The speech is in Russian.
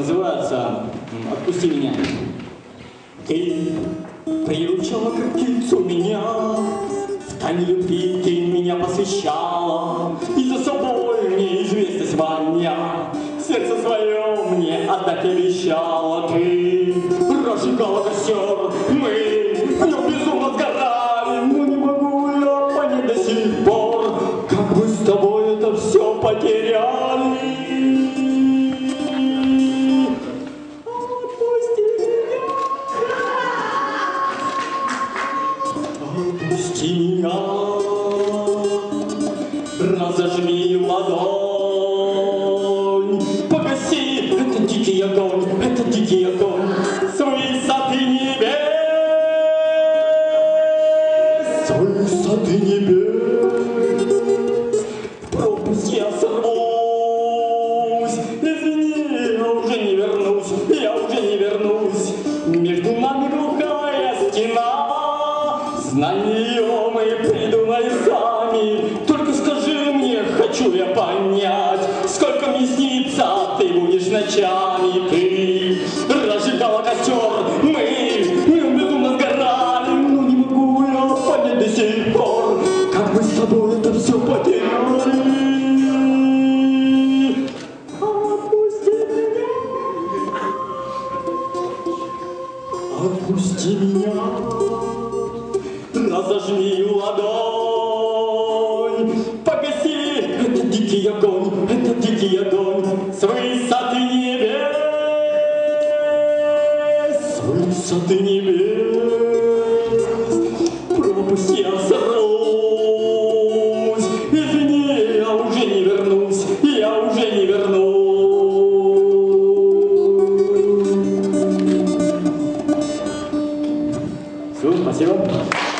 называется «Отпусти меня». Ты приручала как птицу меня, в тайне любви ты меня посвящала, и за собой неизвестность маня, сердце свое мне отдать обещала. Ты разжигала костер, мы в нем безумно сгорали, но не могу я понять до сих пор, как мы с тобой это все потеряли. Отпусти меня, разожми ладонь, погаси этот дикий огонь, с высоты небес, с высоты небес, в пропасть я сорвусь, извини, я уже не вернусь, между нами глухая стена. Знай ее мы придумали сами, только скажи мне, хочу я понять, сколько мне снится, ты будешь ночами. Ты разжигала костер, мы в нем безумно сгорали, но не могу я понять до сих пор, как мы с тобой это все потеряли. Отпусти меня, разожми ладонь, погаси этот дикий огонь, с высоты небес, в пропасть я сорвусь, извини, я уже не вернусь. Все, спасибо.